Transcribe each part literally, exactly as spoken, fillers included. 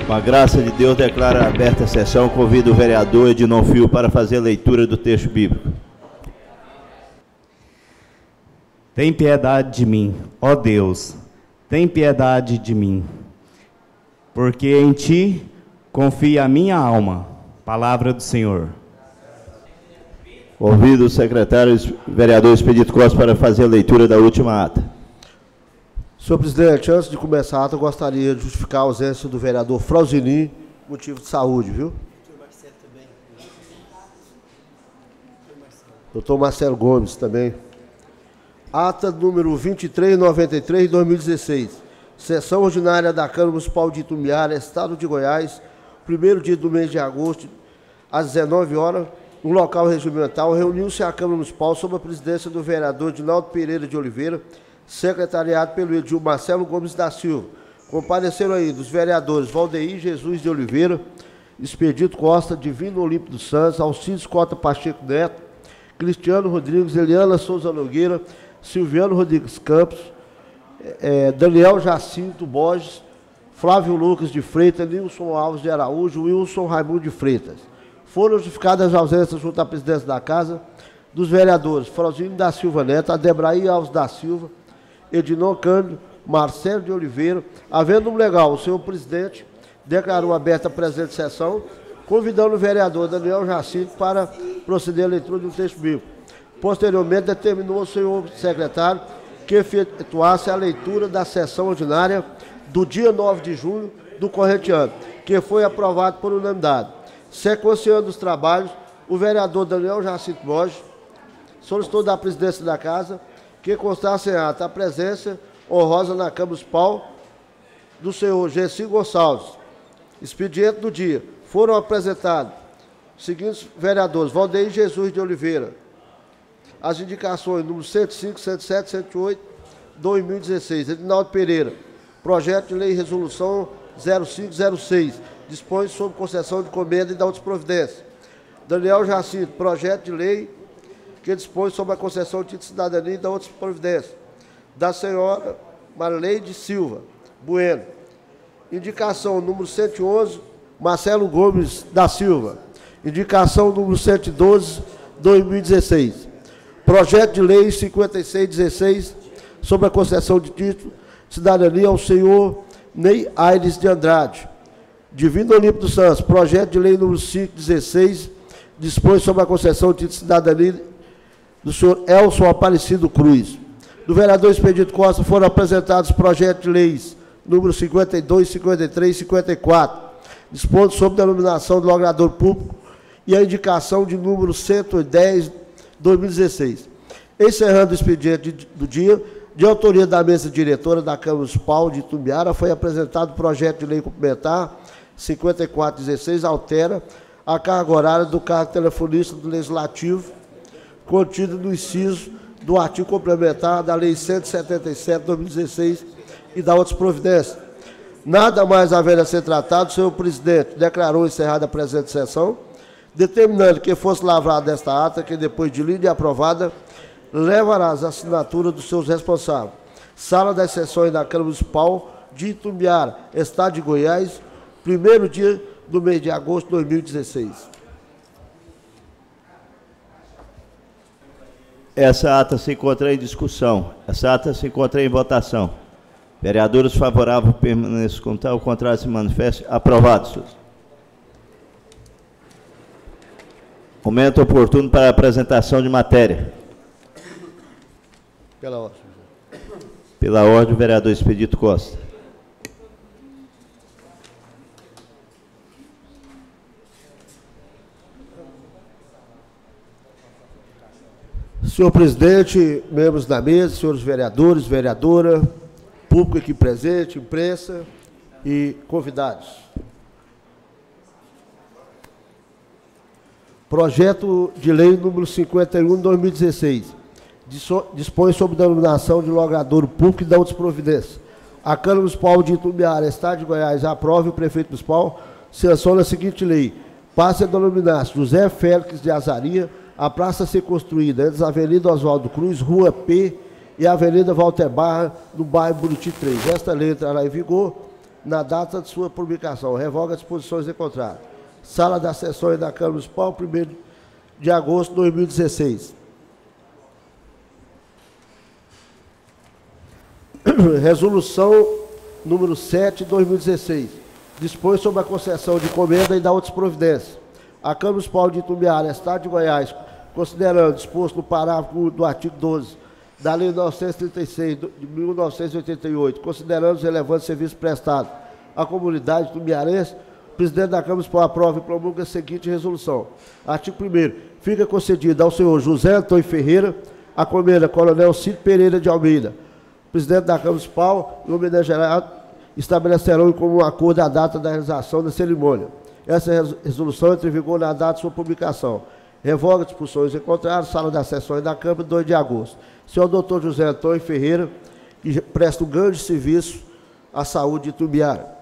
Com a graça de Deus, declaro aberta a sessão. Convido o vereador Ednon Filho para fazer a leitura do texto bíblico. Tem piedade de mim, ó Deus, tem piedade de mim, porque em Ti confia a minha alma. Palavra do Senhor. Convido o secretário vereador Expedito Costa para fazer a leitura da última ata. Senhor presidente, antes de começar a ata, eu gostaria de justificar a ausência do vereador Frauzini, motivo de saúde, viu? Doutor Marcelo Gomes também. Ata número vinte e três noventa e três de dois mil e dezesseis. Sessão ordinária da Câmara Municipal de Itumbiara, Estado de Goiás, primeiro dia do mês de agosto, às dezenove horas, no local regimental, reuniu-se a Câmara Municipal sob a presidência do vereador Dinaldo Pereira de Oliveira, secretariado pelo Edil Marcelo Gomes da Silva. Compareceram ainda os vereadores Valdeir Jesus de Oliveira, Expedito Costa, Divino Olímpio dos Santos, Alcides Cota Pacheco Neto, Cristiano Rodrigues, Eliana Souza Nogueira, Silviano Rodrigues Campos, eh, Daniel Jacinto Borges, Flávio Lucas de Freitas, Nilson Alves de Araújo, Wilson Raimundo de Freitas. Foram justificadas as ausências junto à presidência da Casa dos vereadores Frauzini da Silva Neto, Adebraí Alves da Silva, Ednon Cândido, Marcelo de Oliveira. Havendo um legal, o senhor presidente declarou aberta a presente sessão, convidando o vereador Daniel Jacinto para proceder à leitura de um texto bíblico. Posteriormente, determinou o senhor secretário que efetuasse a leitura da sessão ordinária do dia nove de junho do corrente ano, que foi aprovado por unanimidade. Sequenciando os trabalhos, o vereador Daniel Jacinto Borges solicitou da presidência da Casa que constasse em ata a presença honrosa na Câmara Municipal do senhor Gessi Gonçalves. Expediente do dia. Foram apresentados os seguintes vereadores: Valdeir Jesus de Oliveira. As indicações número cento e cinco, cento e sete, cento e oito, dois mil e dezesseis. Edinaldo Pereira. Projeto de lei e resolução zero cinco zero seis. Dispõe sobre concessão de encomenda e da outras providências. Daniel Jacinto. Projeto de lei que dispõe sobre a concessão de título de cidadania e da outras providências. Da senhora Marleide Silva Bueno. Indicação número cento e onze, Marcelo Gomes da Silva. Indicação número cento e doze, dois mil e dezesseis. Projeto de lei cinquenta e seis dezesseis, sobre a concessão de título de cidadania ao senhor Ney Aires de Andrade. Divino Olímpio dos Santos. Projeto de lei número cinco dezesseis, dispõe sobre a concessão de título de cidadania do senhor Elson Aparecido Cruz. Do vereador Expedito Costa foram apresentados projetos de leis número cinquenta e dois, cinquenta e três e cinquenta e quatro, dispondo sobre a denominação do logrador público e a indicação de número cento e dez, dois mil e dezesseis. Encerrando o expediente do dia, de autoria da mesa diretora da Câmara Municipal de Itumbiara, foi apresentado o projeto de lei complementar cinquenta e quatro dezesseis, altera a carga horária do cargo telefonista do Legislativo, contido no inciso do artigo complementar da Lei cento e setenta e sete, dois mil e dezesseis e da outras providências. Nada mais havendo a ser tratado, o senhor presidente declarou encerrada a presente sessão, determinando que fosse lavrada esta ata, que depois de lida e aprovada, levará as assinaturas dos seus responsáveis. Sala das sessões da Câmara Municipal de Itumbiara, Estado de Goiás, primeiro dia do mês de agosto de dois mil e dezesseis. Essa ata se encontra em discussão. Essa ata se encontra em votação. Vereadores favoráveis permaneçam como tal, o contrário se manifeste. Aprovado, senhores. Momento oportuno para a apresentação de matéria. Pela ordem. Pela ordem, o vereador Expedito Costa. Senhor presidente, membros da mesa, senhores vereadores, vereadora, público aqui presente, imprensa e convidados. Projeto de lei número cinquenta e um de dois mil e dezesseis. Dispõe sobre denominação de logrador público e da outras providências. A Câmara Municipal de Itumbiara, Estado de Goiás, aprova e o prefeito municipal sanciona a seguinte lei. Passe a denominar-se José Félix de Azaria a praça a ser construída entre a Avenida Oswaldo Cruz, Rua P e a Avenida Walter Barra, no bairro Buriti três. Esta lei entrará em vigor na data de sua publicação. Revoga as disposições encontradas. Sala das Sessões da Câmara Municipal, primeiro de agosto de dois mil e dezesseis. Resolução número sete de dois mil e dezesseis. Dispõe sobre a concessão de encomenda e da outras providências. A Câmara Municipal de Itumbiara, Estado de Goiás, considerando disposto no parágrafo do artigo doze da Lei novecentos e trinta e seis de mil novecentos e oitenta e oito, considerando os relevantes serviços prestados à comunidade itumbiarense, o presidente da Câmara Municipal aprova e promulga a seguinte resolução. Artigo primeiro. Fica concedida ao senhor José Antônio Ferreira a encomenda Coronel Cid Pereira de Almeida, presidente da Câmara Municipal, e homenageado, estabelecerão em comum acordo a data da realização da cerimônia. Essa resolução entra em vigor na data de sua publicação. Revoga as disposições encontradas, Sala das Sessões da Câmara, dois de agosto. Senhor doutor José Antônio Ferreira, que presta um grande serviço à saúde de Itumbiara.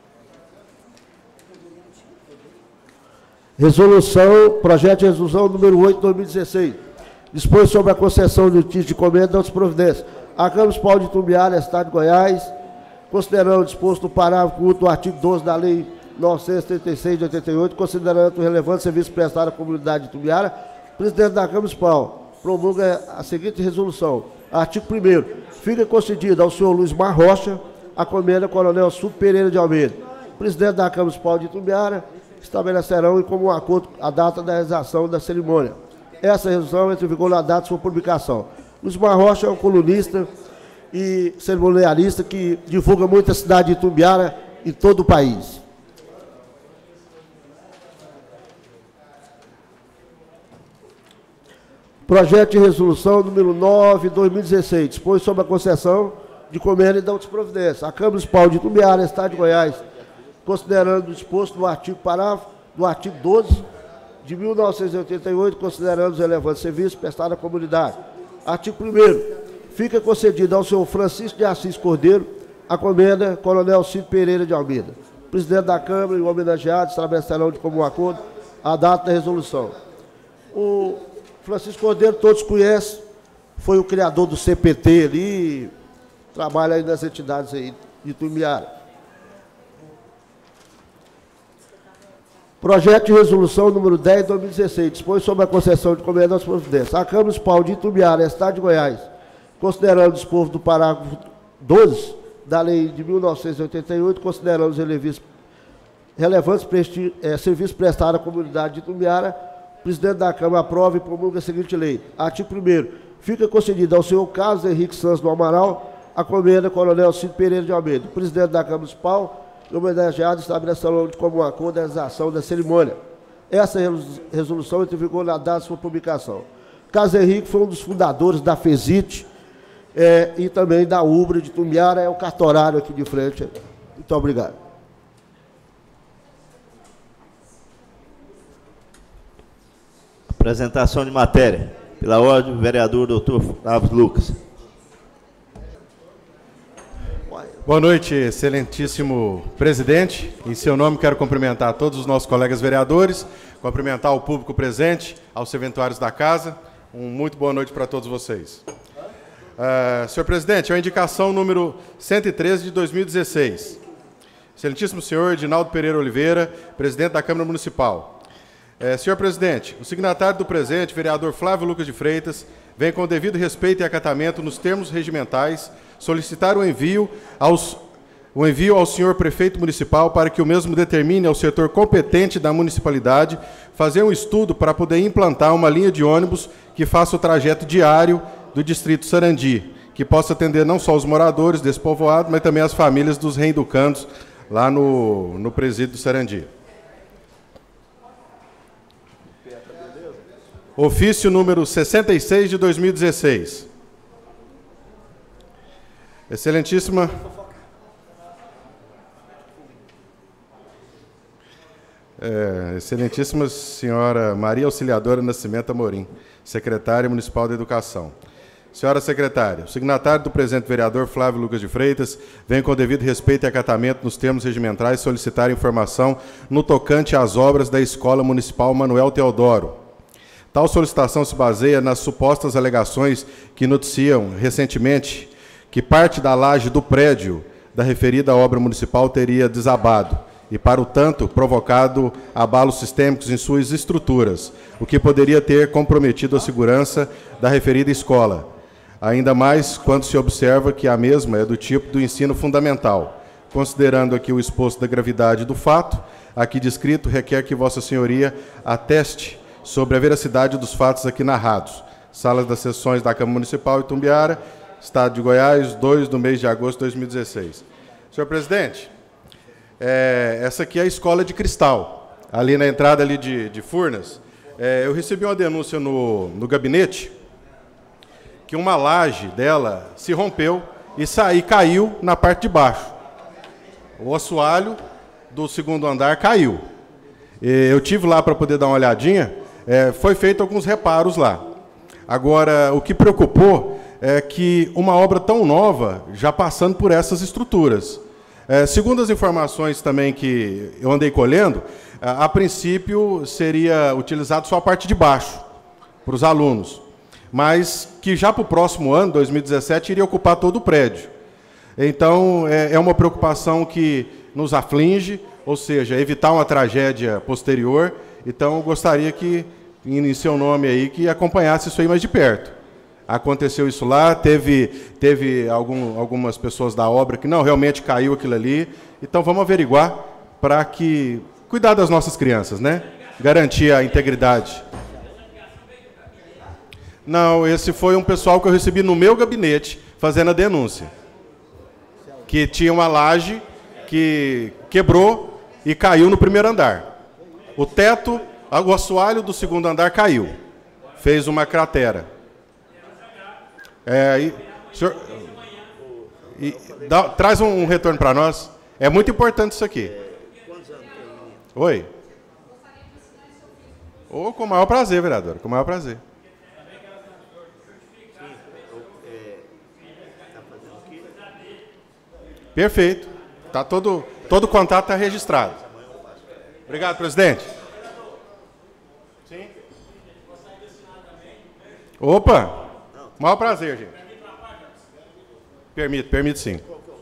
Resolução, projeto de resolução número oito de dois mil e dezesseis. Dispõe sobre a concessão de título de encomenda e outras providências. A Câmara Municipal de Itumbiara, Estado de Goiás, considerando o disposto no parágrafo único do artigo doze da Lei novecentos e trinta e seis de oitenta e oito, considerando o relevante serviço prestado à comunidade de Itumbiara, o presidente da Câmara Municipal promulga a seguinte resolução. Artigo primeiro. Fica concedida ao senhor Luiz Mar Rocha a encomenda Coronel Cid Pereira de Almeida. O presidente da Câmara Municipal de Itumbiara estabelecerão em comum acordo a data da realização da cerimônia. Essa resolução entra em vigor na data de sua publicação. Luiz Mar Rocha é um colunista e cerimonialista que divulga muito a cidade de Itumbiara em todo o país. Projeto de resolução número nove de dois mil e dezesseis. Dispõe sobre a concessão de encomenda e da outras providências. A Câmara Municipal de Itumbiara, Estado de Goiás, considerando o disposto no artigo parágrafo do artigo doze de mil novecentos e oitenta e oito, considerando os relevantes serviços prestados à comunidade. Artigo primeiro. Fica concedida ao senhor Francisco de Assis Cordeiro a encomenda Coronel Cid Pereira de Almeida. O presidente da Câmara e o homenageado estabelecerão de comum acordo a data da resolução. O Francisco Cordeiro, todos conhecem, foi o criador do C P T ali, trabalha aí nas entidades aí de Itumbiara. Projeto de resolução número dez de dois mil e dezesseis, dispõe sobre a concessão de encomenda das providências. A Câmara Municipal de Itumbiara, Estado de Goiás, considerando o disposto do parágrafo doze da Lei de mil novecentos e oitenta e oito, considerando os relevantes presti, é, serviços prestados à comunidade de Itumbiara, o presidente da Câmara aprova e promulga a seguinte lei. Artigo primeiro. Fica concedida ao senhor Carlos Henrique Santos do Amaral a encomenda Coronel Cid Pereira de Almeida. O presidente da Câmara Municipal e o homenageado estabelecerão de comum acordo a realização da cerimônia. Essa resolução entra em vigor na data de sua publicação. Carlos Henrique foi um dos fundadores da FESIT é, e também da UBRA de Itumbiara, é o cartorário aqui de frente. Muito obrigado. Apresentação de matéria. Pela ordem, o vereador doutor Flávio Lucas. Boa noite, excelentíssimo presidente. Em seu nome, quero cumprimentar todos os nossos colegas vereadores, cumprimentar o público presente, aos serventuários da casa. Um muito boa noite para todos vocês. Uh, senhor presidente, é a indicação número cento e treze de dois mil e dezesseis. Excelentíssimo senhor Edinaldo Pereira Oliveira, presidente da Câmara Municipal. Uh, senhor presidente, o signatário do presente, vereador Flávio Lucas de Freitas, vem com o devido respeito e acatamento nos termos regimentais solicitar o envio, aos, o envio ao senhor prefeito municipal para que o mesmo determine ao setor competente da municipalidade fazer um estudo para poder implantar uma linha de ônibus que faça o trajeto diário do distrito Sarandi, que possa atender não só os moradores desse povoado, mas também as famílias dos reeducandos lá no, no presídio do Sarandi. Ofício número sessenta e seis de dois mil e dezesseis. Excelentíssima... É, excelentíssima senhora Maria Auxiliadora Nascimento Amorim, secretária municipal de Educação. Senhora secretária, o signatário do presente vereador Flávio Lucas de Freitas vem com o devido respeito e acatamento nos termos regimentais solicitar informação no tocante às obras da Escola Municipal Manuel Teodoro. Tal solicitação se baseia nas supostas alegações que noticiam recentemente que parte da laje do prédio da referida obra municipal teria desabado e, para o tanto, provocado abalos sistêmicos em suas estruturas, o que poderia ter comprometido a segurança da referida escola, ainda mais quando se observa que a mesma é do tipo do ensino fundamental. Considerando aqui o exposto da gravidade do fato, aqui descrito, requer que Vossa Senhoria ateste sobre a veracidade dos fatos aqui narrados. Salas das sessões da Câmara Municipal Itumbiara, Estado de Goiás, dois do mês de agosto de dois mil e dezesseis. Senhor presidente, é, essa aqui é a Escola de Cristal, ali na entrada ali de, de Furnas. É, eu recebi uma denúncia no, no gabinete que uma laje dela se rompeu e, sa, e caiu na parte de baixo. O assoalho do segundo andar caiu. Eu tive lá para poder dar uma olhadinha, é, foi feito alguns reparos lá. Agora, o que preocupou é que uma obra tão nova, já passando por essas estruturas. É, segundo as informações também que eu andei colhendo, a, a princípio seria utilizado só a parte de baixo, para os alunos, mas que já para o próximo ano, dois mil e dezessete, iria ocupar todo o prédio. Então, é, é uma preocupação que nos aflige, ou seja, evitar uma tragédia posterior. Então, eu gostaria que, em seu nome aí, que acompanhasse isso aí mais de perto. Aconteceu isso lá, teve, teve algum, algumas pessoas da obra que não, realmente caiu aquilo ali. Então, vamos averiguar para que... Cuidar das nossas crianças, né? Garantir a integridade. Não, esse foi um pessoal que eu recebi no meu gabinete fazendo a denúncia. Que tinha uma laje que quebrou e caiu no primeiro andar. O teto, o assoalho do segundo andar caiu. Fez uma cratera. É, e, senhor, e, dá, traz um, um retorno para nós. É muito importante isso aqui. Oi. Oh, com o maior prazer, vereador. Com o maior prazer. Perfeito. Tá todo, todo o contato está registrado. Obrigado, presidente. Sim. Opa! Maior prazer, gente. Permito, permito sim.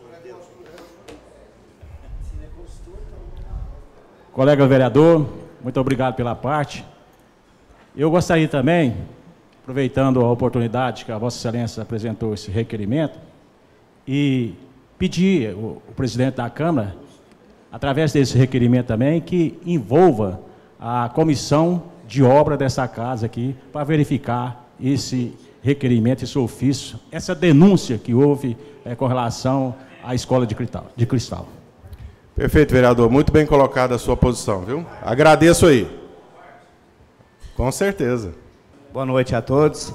Colega vereador, muito obrigado pela parte. Eu gostaria também, aproveitando a oportunidade que a Vossa Excelência apresentou esse requerimento, e pedir o, o presidente da Câmara, através desse requerimento também, que envolva a comissão de obra dessa casa aqui, para verificar esse requerimento, esse ofício, essa denúncia que houve é, com relação à escola de cristal, de cristal. Perfeito, vereador. Muito bem colocada a sua posição, viu? Agradeço aí. Com certeza. Boa noite a todos.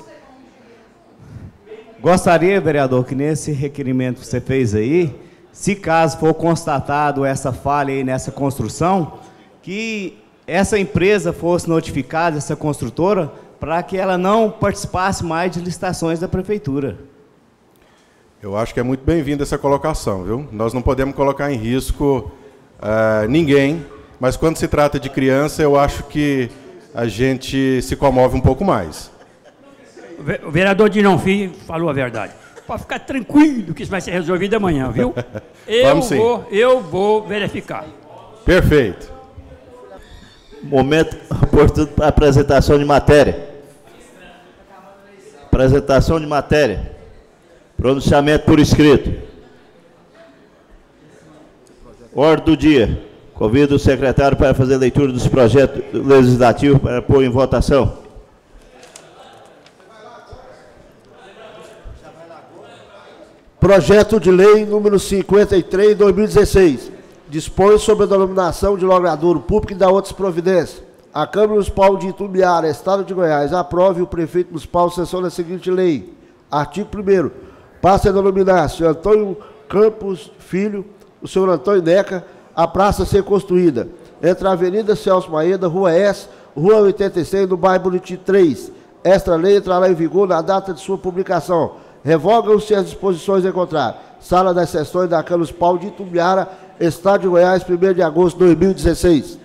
Gostaria, vereador, que nesse requerimento que você fez aí, se caso for constatado essa falha aí nessa construção, que essa empresa fosse notificada, essa construtora, para que ela não participasse mais de licitações da prefeitura. Eu acho que é muito bem-vinda essa colocação, viu? Nós não podemos colocar em risco uh, ninguém, mas quando se trata de criança, eu acho que a gente se comove um pouco mais. O vereador Dinão Filho falou a verdade. Pode ficar tranquilo que isso vai ser resolvido amanhã, viu? Eu Vamos sim. vou, eu vou verificar. Perfeito. Momento oportuno para apresentação de matéria. Apresentação de matéria. Pronunciamento por escrito. Ordem do dia. Convido o secretário para fazer leitura dos projetos legislativos para pôr em votação. Projeto de lei número cinquenta e três de dois mil e dezesseis. Dispõe sobre a denominação de logradouro público e da outras providências. A Câmara Municipal de Itumbiara, Estado de Goiás, aprove o prefeito municipal sanção da seguinte lei. Artigo primeiro. Passa a denominar senhor Antônio Campos Filho, o senhor Antônio Neca, a praça a ser construída entre a Avenida Celso Maeda, Rua S, Rua oitenta e seis, no bairro Buriti três. Esta lei entrará em vigor na data de sua publicação. Revogam-se as disposições em contrário. Sala das sessões da Câmara Municipal de Itumbiara, Estado de Goiás, primeiro de agosto de dois mil e dezesseis.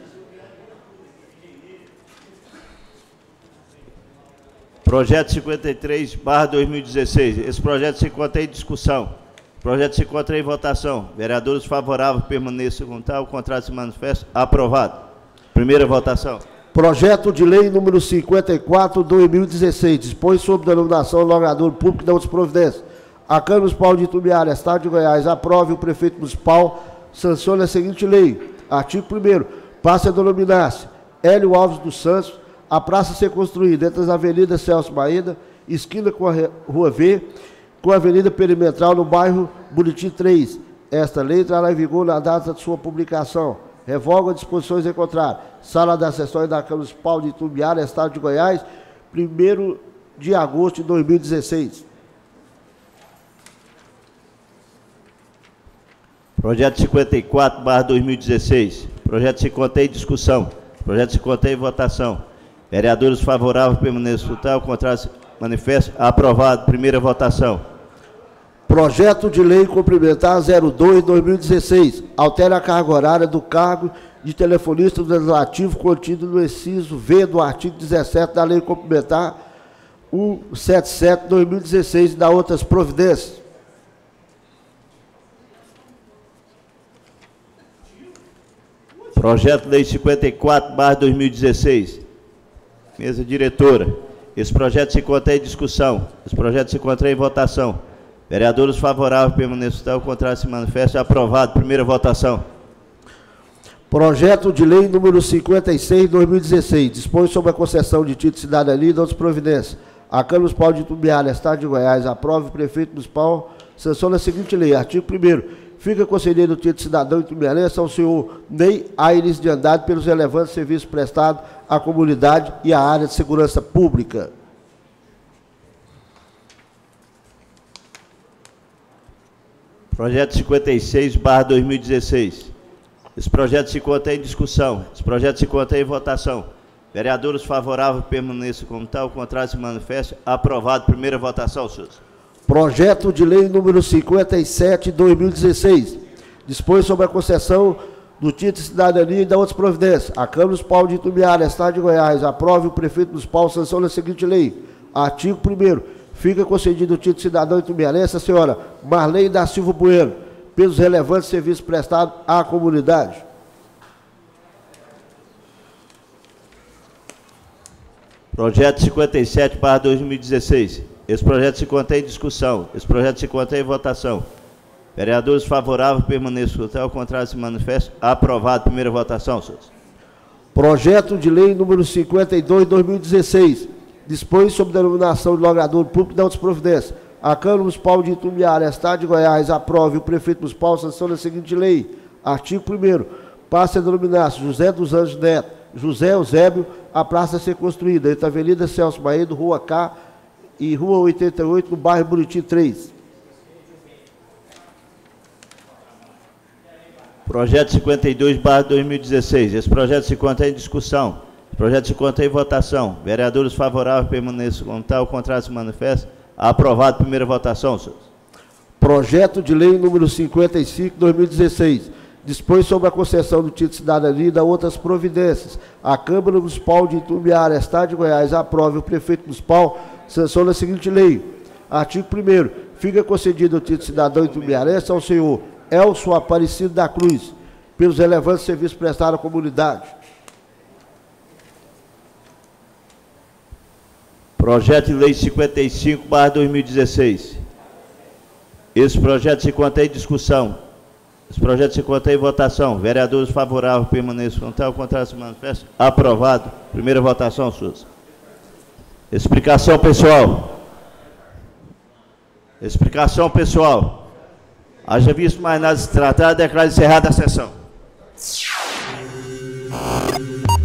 Projeto cinquenta e três barra dois mil e dezesseis. Esse projeto se encontra em discussão. O projeto se encontra em votação. Vereadores favoráveis permaneçam como tal, o contrário se manifesta. Aprovado. Primeira votação. Projeto de lei número cinquenta e quatro, dois mil e dezesseis, dispõe sobre denominação logrador público e da outras providências. A Câmara Municipal de Itumbiara, Estado de Goiás, aprove o prefeito municipal, sanciona a seguinte lei. Artigo primeiro. Passa a denominar-se Hélio Alves dos Santos, a praça a ser construída entre as avenidas Celso Maeda, esquina com a Rua V, com a Avenida Perimetral, no bairro Buriti três. Esta lei entrará em vigor na data de sua publicação. Revoga disposições em contrário. Sala das Sessões da Câmara Municipal de Itumbiara, Estado de Goiás, primeiro de agosto de dois mil e dezesseis. Projeto cinquenta e quatro barra dois mil e dezesseis. Projeto se encontra em discussão. Projeto se encontra em votação. Vereadores favoráveis permaneçam no tal, contrário manifesto. Aprovado. Primeira votação. Projeto de lei complementar zero dois, dois mil e dezesseis. Altera a carga horária do cargo de telefonista do legislativo contido no inciso V do artigo dezessete da lei complementar cento e setenta e sete, dois mil e dezesseis e da outras providências. Projeto de lei cinquenta e quatro barra dois mil e dezesseis. Mesa diretora. Esse projeto se encontra em discussão. Esse projeto se encontra em votação. Vereadores favoráveis permaneçam tal, o contrário se manifesta. Aprovado. Primeira votação. Projeto de lei número cinquenta e seis, dois mil e dezesseis. Dispõe sobre a concessão de título de cidadania e de outras providências. A Câmara Municipal de Itumbiara, Estado de Goiás, aprova o prefeito municipal, sanciona a seguinte lei. Artigo primeiro. Fica concedido o título de cidadão itumbiarense ao senhor Ney Aires de Andrade pelos relevantes serviços prestados à comunidade e à área de segurança pública. Projeto cinquenta e seis barra dois mil e dezesseis. Esse projeto se encontra em discussão. Esse projeto se encontra em votação. Vereadores favoráveis permaneçam como tal, o contrário se manifesta. Aprovado. Primeira votação, senhores. Projeto de lei número cinquenta e sete, dois mil e dezesseis. Dispõe sobre a concessão do título de cidadania e da outras providências. A Câmara Municipal de Itumbiara, Estado de Goiás, aprove o prefeito municipal, sanciona a seguinte lei. Artigo primeiro. Fica concedido o título de cidadão itumbiarense a senhora Marlene da Silva Bueno, pelos relevantes serviços prestados à comunidade. Projeto cinquenta e sete barra dois mil e dezesseis. Esse projeto se encontra em discussão. Esse projeto se encontra em votação. Vereadores favoráveis permaneçam no tal, o contrário se manifesta. Aprovado. Primeira votação, senhores. Projeto de lei número cinquenta e dois, dois mil e dezesseis. Dispõe sobre denominação de logrador público e da outras providências. A Câmara Municipal de Itumbiara, Estado de Goiás, aprove o prefeito municipal, sanciona a seguinte lei. Artigo primeiro. Passa a denominar-se José dos Anjos Neto, José Eusébio, a praça a ser construída entre a Avenida Celso Maeda, Rua K e Rua oitenta e oito, no bairro Buriti três. Projeto cinquenta e dois barra dois mil e dezesseis. Esse projeto se encontra em discussão. Esse projeto se encontra em votação. Vereadores favoráveis permaneçam como tal, o contrário se manifesta. Aprovado. Primeira votação, senhores. Projeto de lei número cinquenta e cinco, dois mil e dezesseis. Dispõe sobre a concessão do título de cidadania e da outras providências. A Câmara Municipal de Itumbiara, Estado de Goiás, aprove o prefeito municipal, sanciona a seguinte lei. Artigo primeiro. Fica concedido o título de cidadão itumbiarense ao senhor Elcio Aparecido da Cruz, pelos relevantes serviços prestados à comunidade. Projeto de lei cinquenta e cinco barra dois mil e dezesseis. Esse projeto se encontra em discussão. Esse projeto se encontra em votação. Vereadores favoráveis permaneçam como tal, o contrário se manifesta. Aprovado. Primeira votação, senhores. Explicação pessoal. Explicação pessoal. Haja visto mais nada se tratar, declaro encerrada a sessão.